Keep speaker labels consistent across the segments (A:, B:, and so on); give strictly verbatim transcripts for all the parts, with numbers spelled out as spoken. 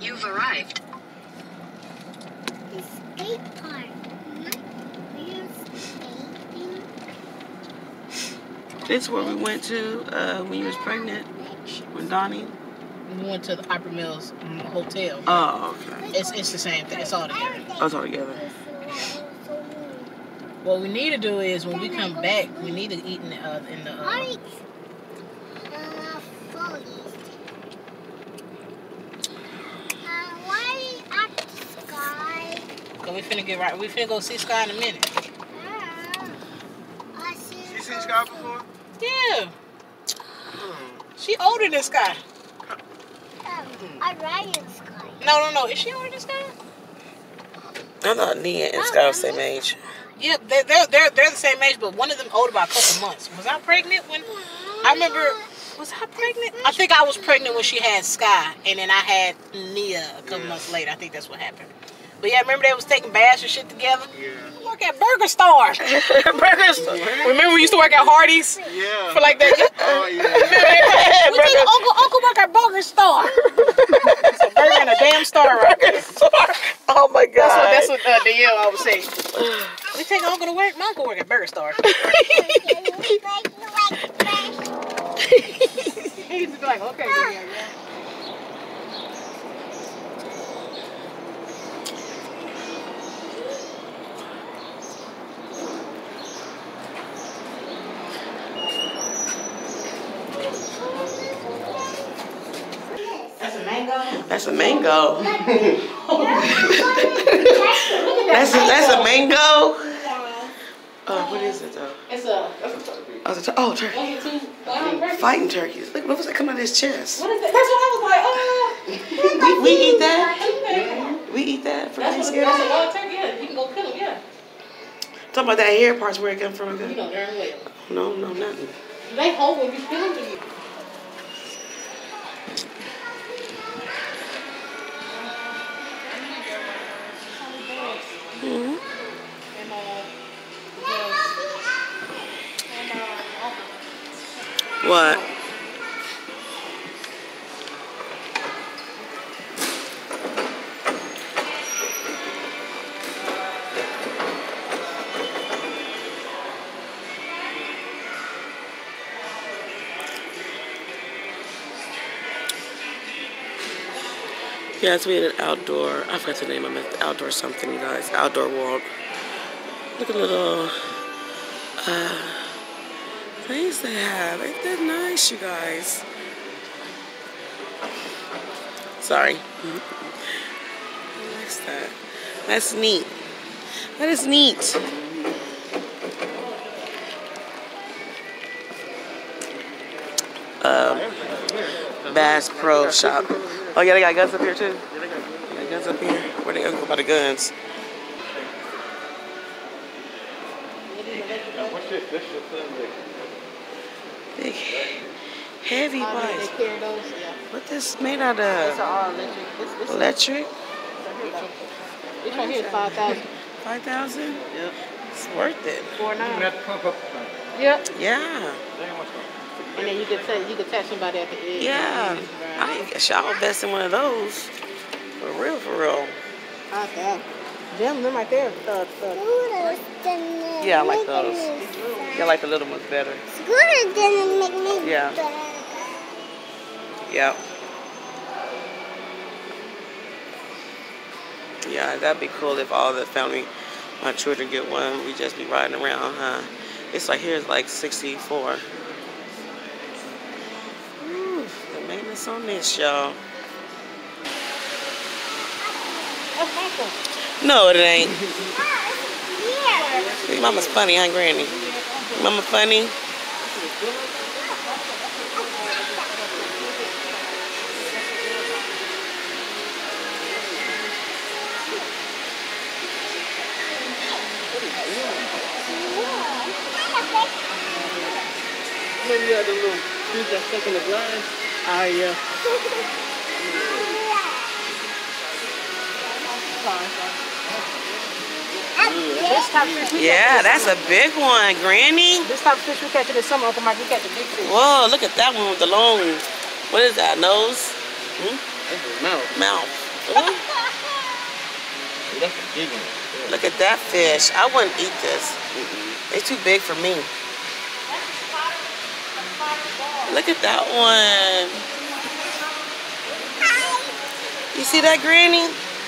A: You've arrived.
B: The skate park.
C: This is where we went to uh, when you was pregnant, with Donnie.
D: We went to the Opera Mills um, Hotel.
C: Oh, okay.
D: It's it's the same thing. It's all together.
C: Oh, it's all together.
D: What we need to do is when we come back, we need to eat in the uh, in the. Uh, Cause we finna get right. We finna go see Sky in a minute.
E: You seen Sky before?
D: Yeah.
E: Hmm.
D: She older than Sky.
B: I'd rather Sky.
D: No, no, no. Is she older than Sky?
C: I thought Nia and Sky were the same age.
D: Yeah, they're, they're they're they're the same age, but one of them older by a couple months. Was I pregnant when? I remember. Was I pregnant? I think I was pregnant when she had Sky, and then I had Nia a couple
E: Yeah.
D: months later. I think that's what happened. But yeah, remember they was taking baths and shit together?
E: Yeah.
D: Work at Burger Star.
C: Burger Star.
D: Remember we used to work at Hardee's?
E: Yeah.
D: For like that.
E: Oh, yeah.
D: we took Uncle Uncle work at Burger Star. It's a burger and a damn star right there.
C: Oh my God.
D: That's what, that's what uh, Danielle always say. We take Uncle to work. My Uncle work at Burger Star. He used to be like, okay, Danielle, yeah. That's a mango?
C: That's a mango. that's, a, that's a mango? Oh, what is it though?
D: It's a...
C: Oh, it's a, oh turkey.
D: One or two uh,
C: Fighting turkeys. Look, what was that coming out of his chest?
D: What is that? That's what I was like, oh.
C: We, we eat that? We eat that for
D: That's what
C: Thanksgiving?
D: that's a wild turkey, yeah. You can go kill him, yeah.
C: Talking about that hair part's where it come from.
D: You know darn well.
C: No, no, nothing.
D: They hold when you kill them to you.
C: Mm-hmm. What? Yes, we had an outdoor, I forgot the name of it, outdoor something, you guys, outdoor world. Look at the little uh, things they have. Ain't that nice, you guys? Sorry. What's that? That's neat. That is neat. Um, Bass Pro Shop. Oh yeah, they got guns up here too. They got guns up here. Where they go by the guns? Big, heavy bikes. What this made out of? Electric.
D: This right here is five thousand.
C: Five thousand? Yep. It's worth it.
D: Four nine. Yep.
C: Yeah.
D: And then you could tell you could touch somebody at the edge.
C: Yeah. I guess y'all invest in one of those. For real, for real.
D: Five thousand. Them, them right there. Uh, uh,
C: yeah, I like those. Yeah, I like the little ones better.
B: Scooter didn't make me
C: Yeah.
B: better.
C: Yeah. Yeah, that'd be cool if all the family, my children get one. We just be riding around, huh? It's like, here's like sixty-four. Ooh, the maintenance on this, y'all. No, it ain't.
B: Yeah.
C: Mama's funny, huh, Granny? Mama funny?
E: Maybe you had the little piece that's stuck in the glass.
D: Ah, yeah. This type of fish we
C: Yeah, that's a big one, Granny.
D: This type of fish we catch in the summer, Uncle Mike, we catch a big fish.
C: Whoa, look at that one with the long, what is that, nose? Hmm?
E: That's his mouth.
C: Mouth. Ooh,
E: That's a big one.
C: look at that fish. I wouldn't eat this. It's too big for me. Look at that one. You see that, Granny?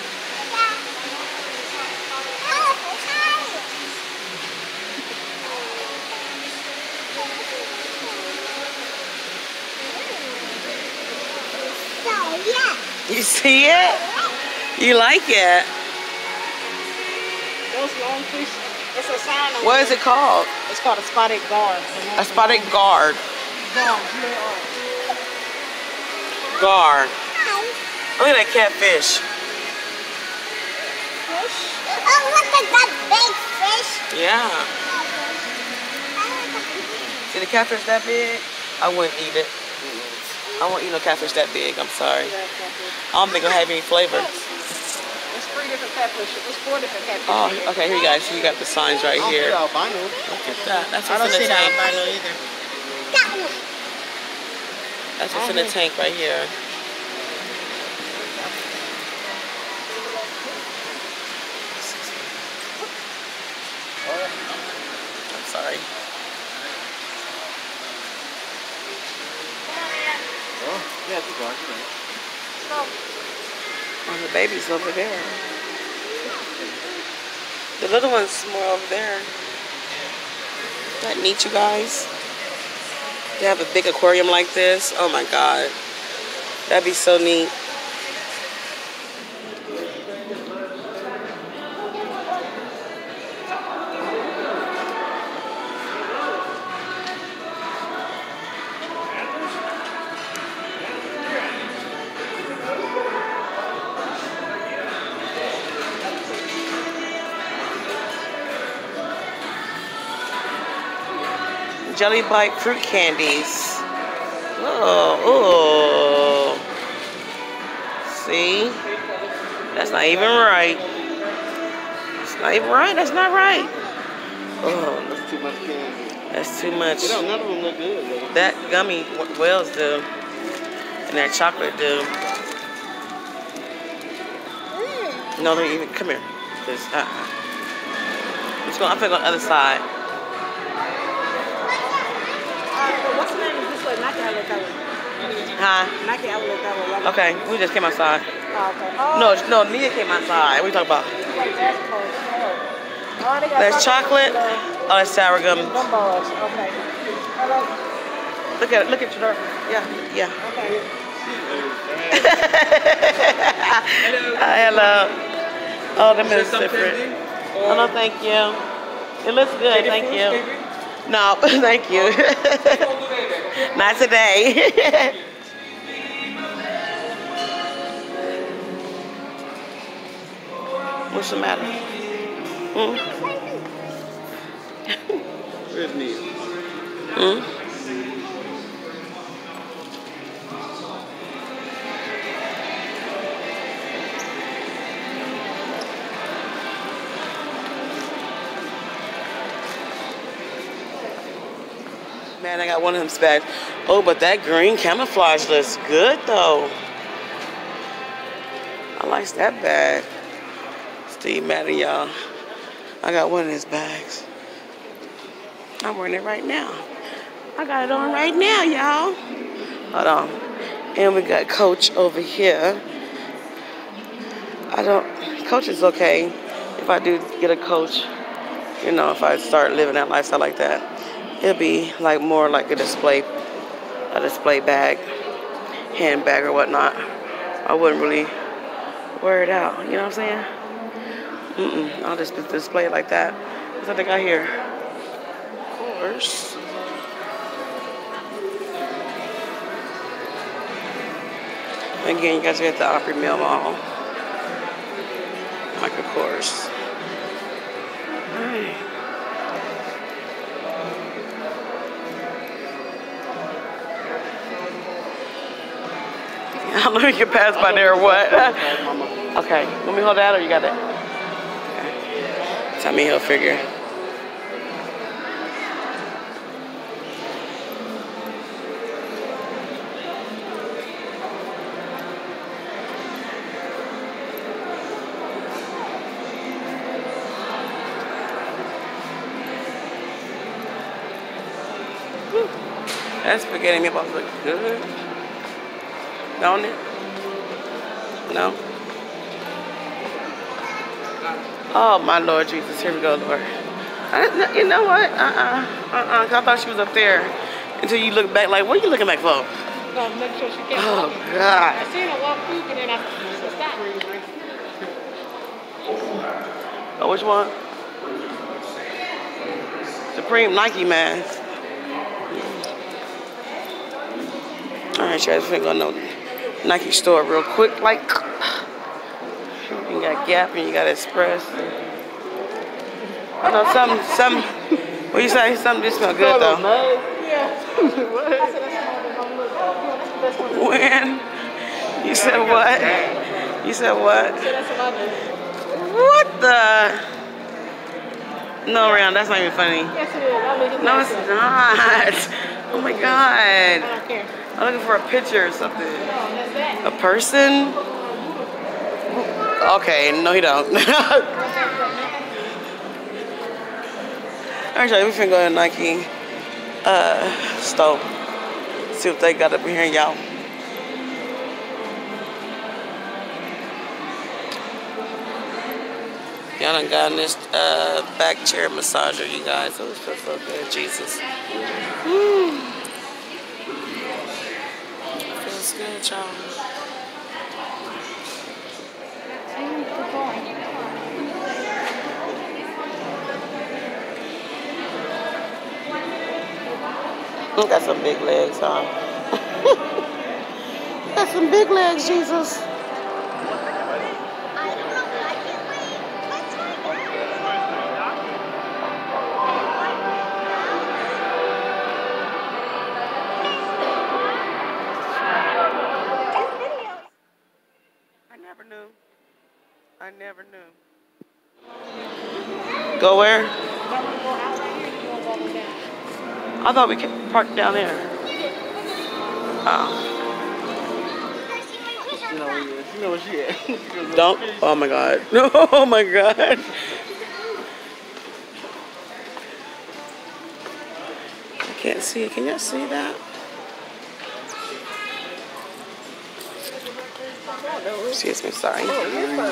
C: You see it? You like it?
D: Those long fish, it's a sign on
C: What is it called?
D: It's called a spotted guard.
C: A spotted guard.
D: Guard.
C: Guard. Look at that catfish.
B: Oh, look at that big fish.
C: Yeah. See the catfish that big? I wouldn't eat it. I won't eat no catfish that big. I'm sorry. I don't think it'll have any flavor.
D: There's three different catfish. There's four different catfish.
C: Oh, okay. Here you guys. So you got the signs right here.
E: I don't see albino.
C: Look at that. That's
D: I
C: what's
D: don't
C: in
D: see
C: the
D: the
C: tank.
D: albino either.
B: That one.
C: That's what's in the tank right here. I'm sorry.
E: Oh, yeah, it's a guard.
C: Oh, the baby's over there. The little one's more over there. Isn't that neat, you guys? They have a big aquarium like this. Oh my God. That'd be so neat. Jelly Bite fruit candies. Oh, oh. See? That's not even right. It's not even right. That's not right. Oh,
E: That's too much candy.
C: that's too much.
E: You know, none of them look good, though.
C: That gummy wells do. And that chocolate do. No, don't even. Come here. Cause, uh, let's go. I'm gonna go on the other side.
D: What's the name of this one? Nike outlet that one.
C: Huh?
D: Nike outlet that one.
C: Okay, we just came outside.
D: Oh, okay. Oh,
C: No, no, Nia came outside. What are you talking about?
D: like basketball. Oh, they got
C: That's chocolate.
D: uh,
C: Oh, that's sour gum.
D: Gumballs. Okay. Hello.
C: Look at it. Look at your. Yeah, yeah.
D: Okay.
C: Hi, hello. Oh, them is different. Oh, no, thank you. It looks good. Thank you. No, thank you. Not today. What's the matter? Hmm?
E: Where's Nia?
C: Hmm? Man, I got one of them bags. Oh, but that green camouflage looks good, though. I like that bag. Steve Madden, y'all. I got one of his bags. I'm wearing it right now. I got it on right now, y'all. Hold on. And we got Coach over here. I don't, Coach is okay if I do get a Coach. You know, if I start living that lifestyle like that. It'll be like more like a display, a display bag, handbag or whatnot. I wouldn't really wear it out. You know what I'm saying? Mm-mm. I'll just display it like that. What's that they got here? Of course. Again, you guys are at the Opry Mill Mall. Michael Kors. All right. I don't know if you can pass by there or what. Okay, let me hold that or you got it? Okay. Tommy Hilfiger. That spaghetti meatballs look good. Don't it? No? Oh, my Lord Jesus. Here we go, Lord. I, you know what? Uh-uh. Uh-uh. I thought she was up there until you look back like, what are you looking back for?
D: No, make sure she kept
C: Oh,
D: walking.
C: God.
D: I seen her walk through, and then I stopped.
C: Oh, which one? Supreme Nike mask. All right, guys, we're going to go to Nike store real quick. Like, you got Gap and you got Express. I know some, some. What you say? Something just smell good though.
D: Yeah. What? I said that's one look. Yeah, that's the best one.
C: When? You said what? You said what?
D: I said that's what I do.
C: What the? No, Ryan, that's not even funny.
D: Yes, it is. I mean,
C: No, it's not. Oh my God.
D: I don't care.
C: I'm looking for a picture or something.
D: No, that's that.
C: A person? Okay, no, he don't. Actually, we finna go to Nike uh, store. See what they got up in here, y'all. Y'all done got this uh, back chair massager, you guys. Oh, it feels so good, Jesus. Woo. Feels good, y'all. You got some big legs, huh? Got some big legs, Jesus. I never knew. I never knew. Go where? I thought we could park down there. Oh.
E: You know where you You know where she at.
C: Don't. Oh my God. No. Oh my God. I can't see it. Can y'all see that? Excuse me. Sorry. Look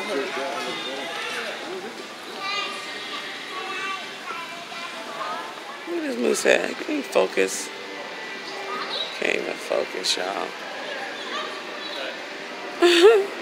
C: at this moose head. Can you focus? Can't even focus, y'all.